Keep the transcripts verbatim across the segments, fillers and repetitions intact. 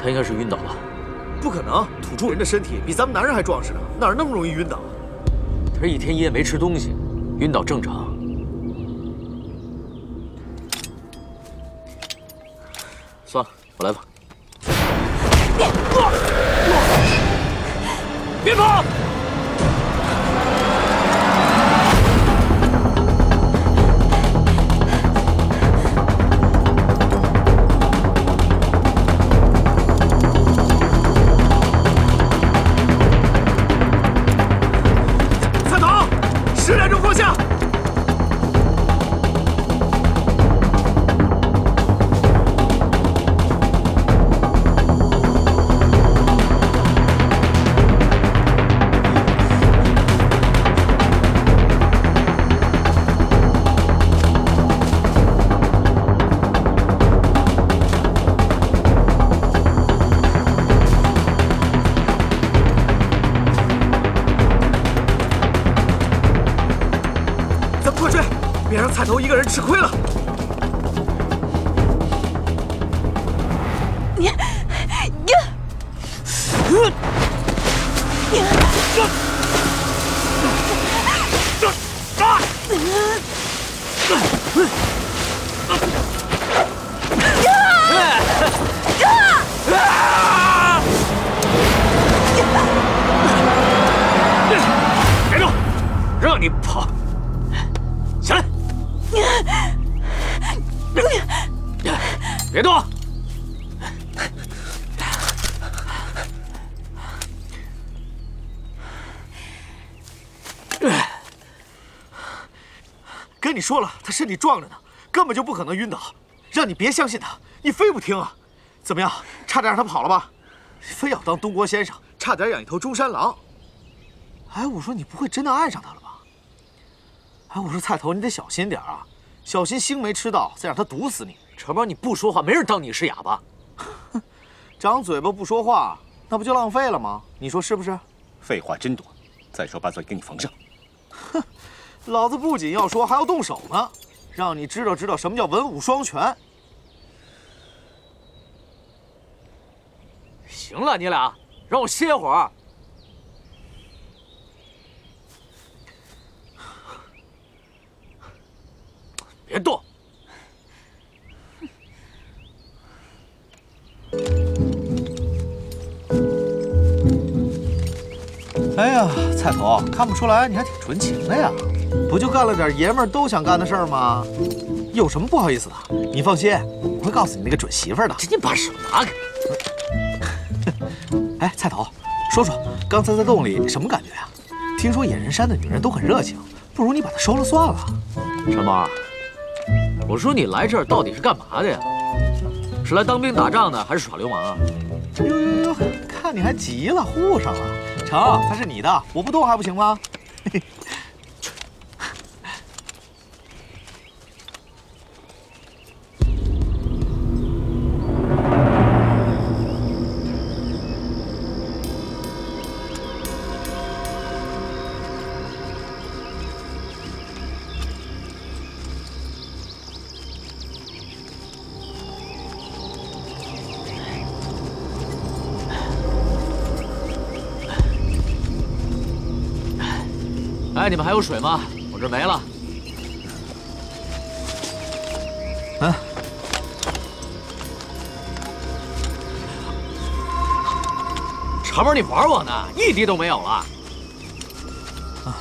他应该是晕倒了。 不可能，土著人的身体比咱们男人还壮实呢，哪儿那么容易晕倒？ 他是一天一夜没吃东西，晕倒正常。算了，我来吧。别跑！ 十点钟放下。别让菜头一个人吃亏了。你，呀，呃，呀， 别动，让你跑。 别动！ 跟你说了，他身体壮着呢，根本就不可能晕倒。让你别相信他，你非不听啊！怎么样，差点让他跑了吧？非要当东郭先生，差点养一头中山狼。哎，我说你不会真的爱上他了吧？哎，我说菜头，你得小心点啊，小心星没吃到，再让他毒死你。 成宝，你不说话，没人当你是哑巴。 长嘴巴不说话，那不就浪费了吗？你说是不是？ 废话真多，再说把嘴给你缝上。 哼，老子不仅要说，还要动手呢，让你知道知道什么叫文武双全。 行了，你俩让我歇会儿。别动。 哎呀，菜头，看不出来你还挺纯情的呀，不就干了点爷们儿都想干的事儿吗？有什么不好意思的？你放心，我会告诉你那个准媳妇儿的。 你把手拿开！ 哎，菜头，说说刚才在洞里什么感觉呀？听说野人山的女人都很热情，不如你把她收了算了。 陈毛，我说你来这儿到底是干嘛的呀？是来当兵打仗的，还是耍流氓啊？ 呦呦呦，看你还急了，护上了。 成，他是你的，我不动还不行吗？嘿嘿。 哎，你们还有水吗？我这没了。 嗯。 长毛，你玩我呢？一滴都没有了。啊。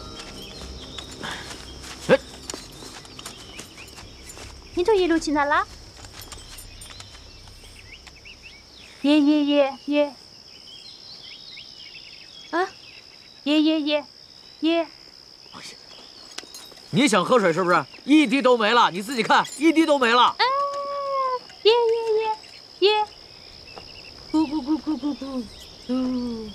哎， 你这一路去哪了？耶耶耶耶。啊，耶耶耶。 耶！ 你想喝水是不是？一滴都没了，你自己看，一滴都没了。 啊！耶耶耶耶！咕咕咕咕咕咕咕。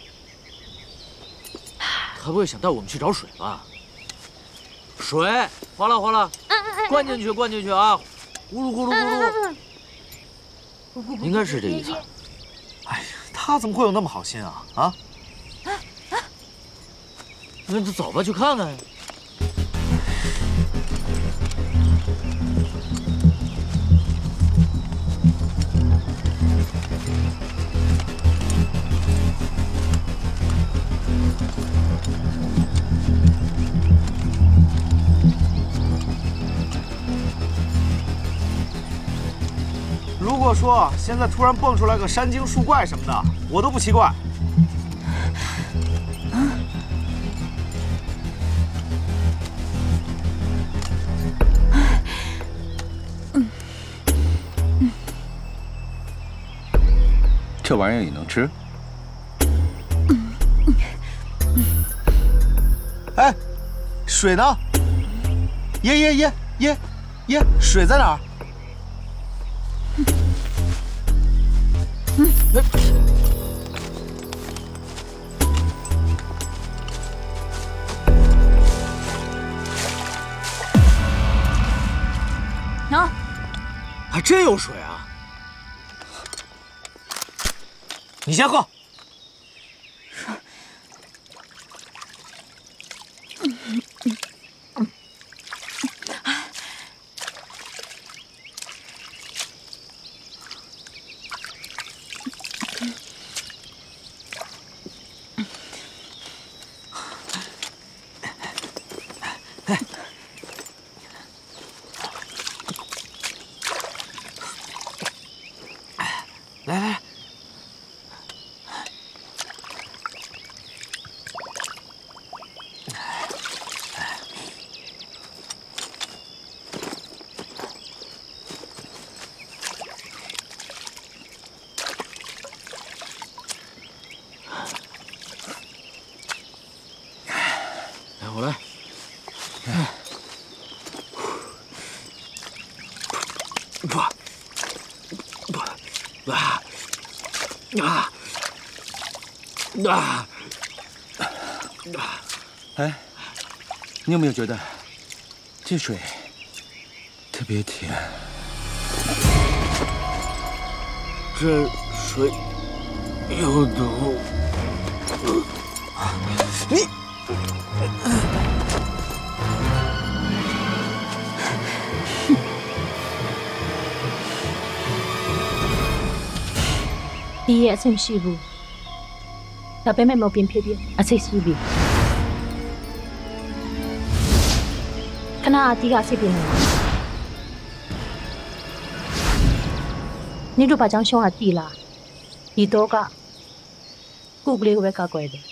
他不会想带我们去找水吧？水，哗啦哗啦，灌进去，灌进去啊！咕噜咕噜咕噜。应该是这意思。 哎呀，他怎么会有那么好心啊？啊？ 那就走吧，去看看。 如果说现在突然蹦出来个山精树怪什么的，我都不奇怪。 这玩意儿也能吃？ 哎，水呢？爷爷爷爷爷，水在哪儿？ 啊， 还真有水啊！你先喝。来来来， 来，我来。不，不，啊啊啊！ 哎，你有没有觉得这水特别甜？ 这水有毒。 你。 ဒီရဲ့အဆင်မရှိဘူးဒါပေမဲ့မပြင်ဖြစ်ဖြစ်အစိတ်ရှိပြီခဏအတီးကစိတ်ပြင်းနေတာနေတို့ဘာကြောင့်ရှောင်းတာတီးလားဒီတော့ကကုကလေးကိုပဲကောက်ွယ်တယ်